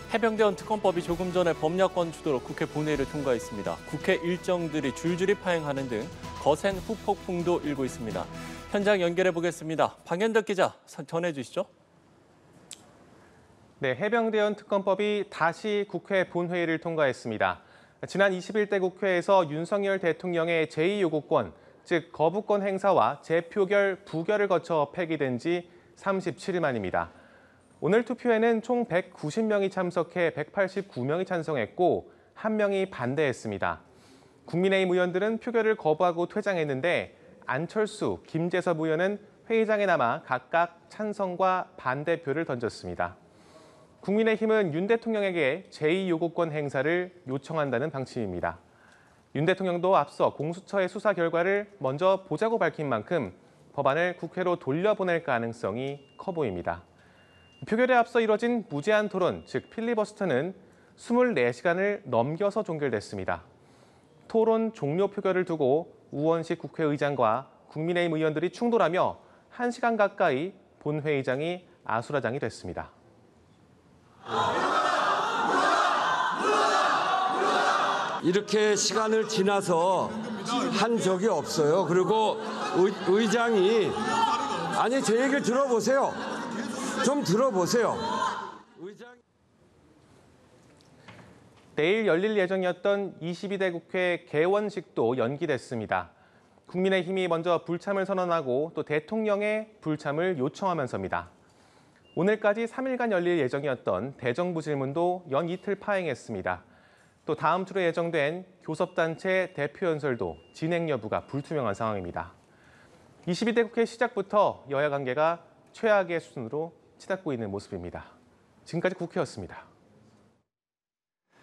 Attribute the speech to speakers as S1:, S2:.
S1: 해병대원 특검법이 조금 전에 법야권 주도로 국회 본회의를 통과했습니다. 국회 일정들이 줄줄이 파행하는 등 거센 후폭풍도 일고 있습니다. 현장 연결해 보겠습니다. 방현덕 기자 전해주시죠.
S2: 네, 해병대원 특검법이 다시 국회 본회의를 통과했습니다. 지난 21대 국회에서 윤석열 대통령의 제2요구권, 즉 거부권 행사와 재표결, 부결을 거쳐 폐기된 지 37일 만입니다. 오늘 투표에는 총 190명이 참석해 189명이 찬성했고 1명이 반대했습니다. 국민의힘 의원들은 표결을 거부하고 퇴장했는데 안철수, 김재섭 의원은 회의장에 남아 각각 찬성과 반대표를 던졌습니다. 국민의힘은 윤 대통령에게 제2요구권 행사를 요청한다는 방침입니다. 윤 대통령도 앞서 공수처의 수사 결과를 먼저 보자고 밝힌 만큼 법안을 국회로 돌려보낼 가능성이 커 보입니다. 표결에 앞서 이뤄진 무제한 토론, 즉 필리버스터는 24시간을 넘겨서 종결됐습니다. 토론 종료 표결을 두고 우원식 국회의장과 국민의힘 의원들이 충돌하며 1시간 가까이 본회의장이 아수라장이 됐습니다.
S3: 이렇게 시간을 지나서 한 적이 없어요. 그리고 의장이 아니 제 얘기를 들어보세요. 좀 들어보세요.
S2: 내일 열릴 예정이었던 22대 국회 개원식도 연기됐습니다. 국민의힘이 먼저 불참을 선언하고 또 대통령의 불참을 요청하면서입니다. 오늘까지 3일간 열릴 예정이었던 대정부 질문도 연 이틀 파행했습니다. 또 다음 주로 예정된 교섭단체 대표연설도 진행 여부가 불투명한 상황입니다. 22대 국회 시작부터 여야 관계가 최악의 수준으로 치닫고 있는 모습입니다. 지금까지 국회였습니다.